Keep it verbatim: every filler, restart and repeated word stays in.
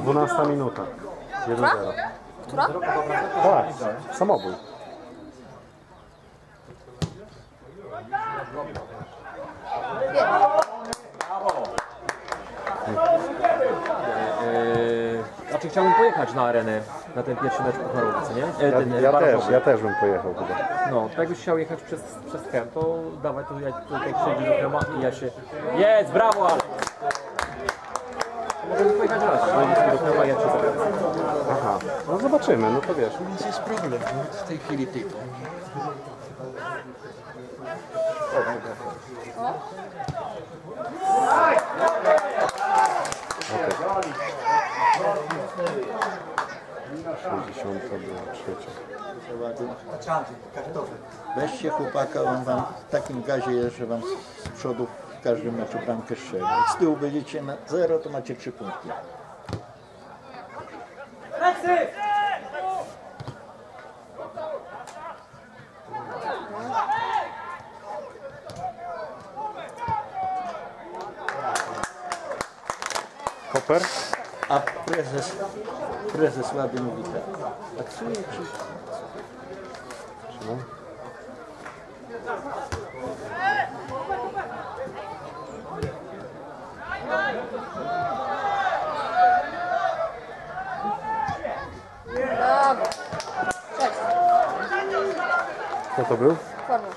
dwunasta minuta. jeden zero. Która? Tak, samobój. Eee, znaczy chciałbym pojechać na arenę, na ten pierwszy mecz pucharowy, co nie? E, Ja, ten, ja, barażowy. też, ja też bym pojechał chyba. No, to jakbyś chciał jechać przez, przez Chem, to dawaj, to ja tutaj przyjdzie do Chema i ja się... Jest, brawo, ale... Możemy pojechać raz, do Chema i ja cię zabiorę. Aha, no zobaczymy, no to wiesz. Więc jest problem w tej chwili tylko. sześćdziesiąta była trzecia. Weźcie chłopaka, on wam w takim gazie jest, że wam z przodu w każdym meczu bramkę strzeli. Jak z tyłu będziecie na zero, to macie trzy punkty. Koper? A prezes, prezes Łady mówi tak. Aksuje czy... Trzymaj. Dobra. Cześć. Kto to był? Kornel.